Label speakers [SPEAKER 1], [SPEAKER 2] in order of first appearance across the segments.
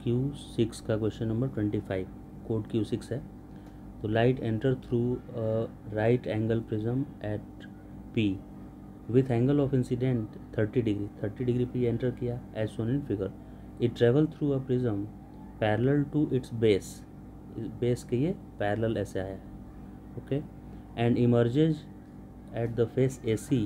[SPEAKER 1] Q6 का question number 25, code Q6 है। तो light enter through right angle prism at P with angle of incident 30 degree पे enter किया as shown in figure. It travel through a prism parallel to its base के ये parallel ऐसे आया है, okay, and emerges at the face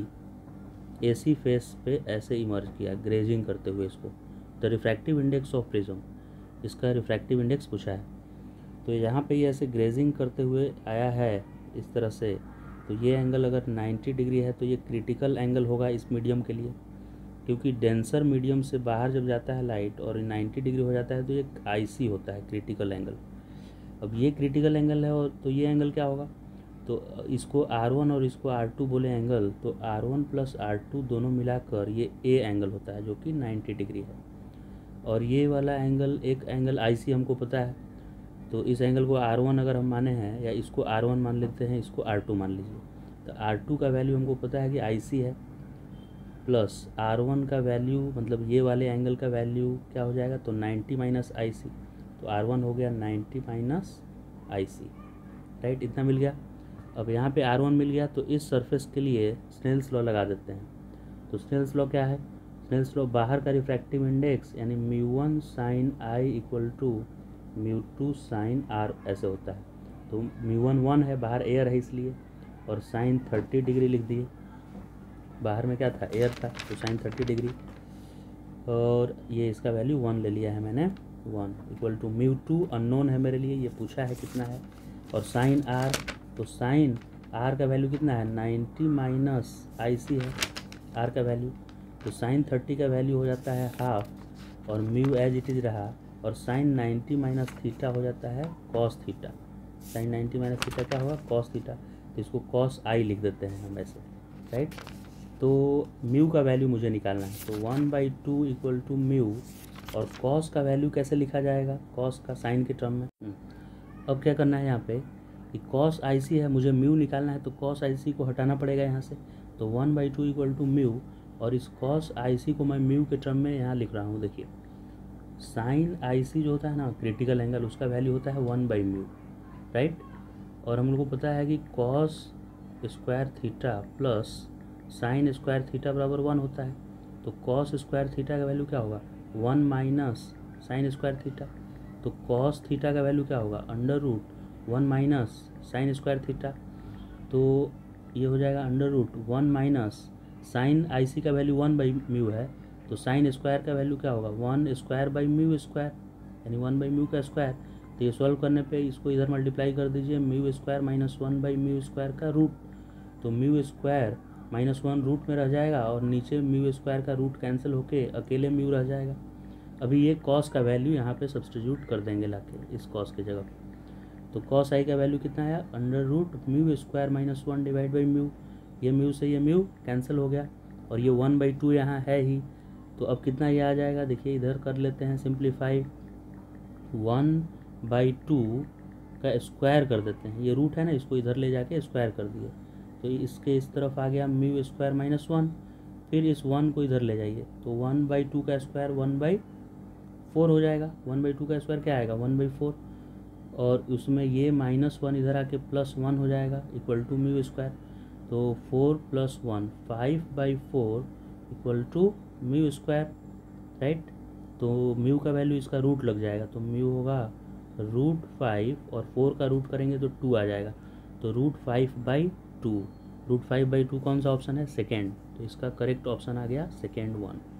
[SPEAKER 1] AC face पे ऐसे emerge किया ग्रेजिंग करते हुए इसको। The refractive index of prism, इसका रिफ्रैक्टिव इंडेक्स पूछा है। तो यहाँ पे ये ऐसे ग्रेजिंग करते हुए आया है इस तरह से, तो ये एंगल अगर 90 डिग्री है तो ये क्रिटिकल एंगल होगा इस मीडियम के लिए, क्योंकि डेंसर मीडियम से बाहर जब जाता है लाइट और 90 डिग्री हो जाता है तो ये IC होता है, क्रिटिकल एंगल। अब ये क्रिटिकल एंगल है और तो ये एंगल क्या होगा, तो इसको R1 और इसको R2 बोले एंगल, तो R1 प्लस R2 दोनों मिलाकर ये A एंगल होता है जो कि 90 डिग्री है। और ये वाला एंगल, एक एंगल IC हमको पता है, तो इस एंगल को R1 अगर हम माने हैं, या इसको R1 मान लेते हैं, इसको R2 मान लीजिए, तो R2 का वैल्यू हमको पता है कि IC है, प्लस R1 का वैल्यू मतलब ये वाले एंगल का वैल्यू क्या हो जाएगा, तो 90 माइनस IC, तो R1 हो गया 90 माइनस IC, राइट, इतना मिल गया। अब यहाँ पे R1 मिल गया, तो इस सरफेस के लिए स्नेल्स लॉ लगा देते हैं। तो स्नेल्स लॉ क्या है, स्नेल्स लॉ बाहर का रिफ्रैक्टिव इंडेक्स यानी μ1 sin I equal to μ2 sin R ऐसे होता है। तो μ1 1 है, बाहर एयर है इसलिए, और साइन 30 डिग्री लिख दिए, बाहर में क्या था, एयर था, तो साइन 30 डिग्री, और ये इसका वैल्यू 1 ले लिया है मैंने, 1 इक्वल टू μ2 अननोन है मेरे लिए, ये पूछा है कितना है, और साइन R, तो साइन R का वैल्यू कितना है, 90 माइनस IC है R का वैल्यू, तो साइन 30 का वैल्यू हो जाता है हाफ, और म्यू एज इट इज़ रहा, और साइन 90 माइनस थीटा हो जाता है cos theta. Sine 90 minus theta क्या होगा, कॉस थीटा, तो इसको कॉस I लिख देते हैं हम ऐसे, राइट। तो म्यू का वैल्यू मुझे निकालना है, तो 1/2 इक्वल टू म्यू, और कॉस का वैल्यू कैसे लिखा जाएगा, कॉस का साइन के टर्म में। अब क्या करना है यहाँ पे कि कॉस IC है, मुझे म्यू निकालना है, तो कॉस IC को हटाना पड़ेगा यहाँ से, तो 1/2 इक्वल टू म्यू, और इस कॉस IC को मैं म्यू के टर्म में यहाँ लिख रहा हूँ। देखिए साइन IC जो होता है ना क्रिटिकल एंगल, उसका वैल्यू होता है 1/μ, राइट। और हम लोग को पता है कि cos square theta plus sine square theta बराबर 1 होता है, तो कॉस स्क्वायर थीटा का वैल्यू क्या होगा, 1 माइनस साइन स्क्वायर थीटा, तो कॉस थीटा का वैल्यू क्या होगा, √1 माइनस साइन स्क्वायर थीटा, तो ये हो जाएगा √1 माइनस साइन IC का वैल्यू 1/μ है, तो साइन स्क्वायर का वैल्यू क्या होगा, 1 स्क्वायर बाई म्यू स्क्वायर, यानी 1/μ का स्क्वायर। तो ये सॉल्व करने पे इसको इधर मल्टीप्लाई कर दीजिए, म्यू स्क्वायर माइनस 1/μ स्क्वायर का रूट, तो म्यू स्क्वायर माइनस 1 रूट में रह जाएगा, और नीचे म्यू स्क्वायर का रूट कैंसिल होके अकेले म्यू रह जाएगा। अभी ये कॉस का वैल्यू यहाँ पे सब्सटीट्यूट कर देंगे लाके इस कॉस की जगह पे, तो कॉस I का वैल्यू कितना आया, √μ square minus 1 divide by mu, ये म्यू से ये म्यू कैंसिल हो गया, और ये 1/2 यहाँ है ही, तो अब कितना ये आ जाएगा, देखिए इधर कर लेते हैं सिंप्लीफाई, 1/2 का स्क्वायर कर देते हैं, ये रूट है ना, इसको इधर ले जाके स्क्वायर कर दिए, तो इसके इस तरफ आ गया म्यू स्क्वायर माइनस 1, फिर इस 1 को इधर ले जाइए, तो 1/2 का स्क्वायर 1/4 हो जाएगा, 1/2 का स्क्वायर क्या आएगा, 1/4, और उसमें ये -1 इधर आके +1 हो जाएगा इक्वल टू म्यू स्क्वायर, तो 4 + 1 5/4 equal to mu square, right. तो म्यू का वैल्यू इसका रूट लग जाएगा, तो म्यू होगा √5, और 4 का रूट करेंगे तो 2 आ जाएगा, तो √5/2, √5/2 कौन सा ऑप्शन है, सेकेंड, तो इसका करेक्ट ऑप्शन आ गया सेकेंड 1।